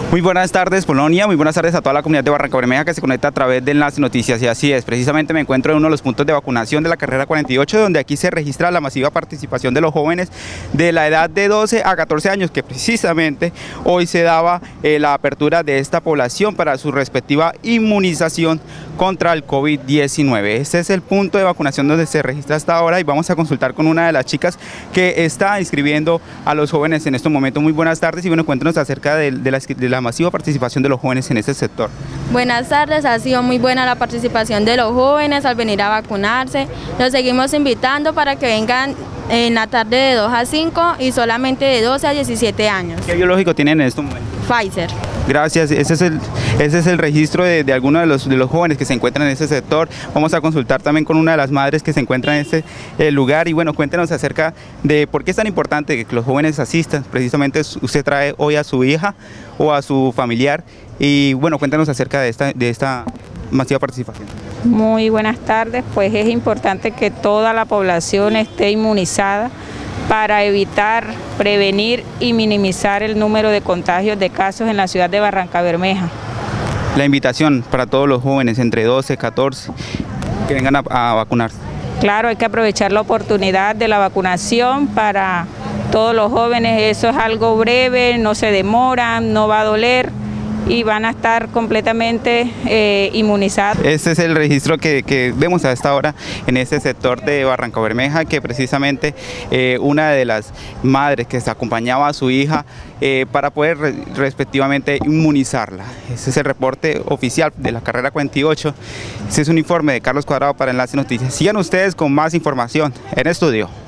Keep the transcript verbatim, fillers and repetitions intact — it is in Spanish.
Muy buenas tardes, Polonia, muy buenas tardes a toda la comunidad de Barrancabermeja que se conecta a través de Enlace Noticias. Y así es, precisamente me encuentro en uno de los puntos de vacunación de la carrera cuarenta y ocho, donde aquí se registra la masiva participación de los jóvenes de la edad de doce a catorce años, que precisamente hoy se daba eh, la apertura de esta población para su respectiva inmunización contra el COVID diecinueve. Este es el punto de vacunación donde se registra hasta ahora y vamos a consultar con una de las chicas que está inscribiendo a los jóvenes en estos momentos. Muy buenas tardes y bueno, cuéntanos acerca de, de, la, de la masiva participación de los jóvenes en este sector. Buenas tardes, ha sido muy buena la participación de los jóvenes al venir a vacunarse. Los seguimos invitando para que vengan en la tarde de dos a cinco y solamente de doce a diecisiete años. ¿Qué biológico tienen en estos momentos? Pfizer. Gracias, ese es el, ese es el registro de, de algunos de los, de los jóvenes que se encuentran en este sector. Vamos a consultar también con una de las madres que se encuentra en este eh, lugar y bueno, cuéntenos acerca de por qué es tan importante que los jóvenes asistan. Precisamente usted trae hoy a su hija o a su familiar y bueno, cuéntenos acerca de esta, de esta masiva participación. Muy buenas tardes, pues es importante que toda la población esté inmunizada para evitar, prevenir y minimizar el número de contagios de casos en la ciudad de Barrancabermeja. La invitación para todos los jóvenes entre doce y catorce que vengan a, a vacunarse. Claro, hay que aprovechar la oportunidad de la vacunación para todos los jóvenes. Eso es algo breve, no se demora, no va a doler y van a estar completamente eh, inmunizados. Este es el registro que, que vemos a esta hora en este sector de Barrancabermeja, que precisamente eh, una de las madres que se acompañaba a su hija eh, para poder re, respectivamente inmunizarla. Este es el reporte oficial de la carrera cuarenta y ocho. Este es un informe de Carlos Cuadrado para Enlace Noticias. Sigan ustedes con más información en estudio.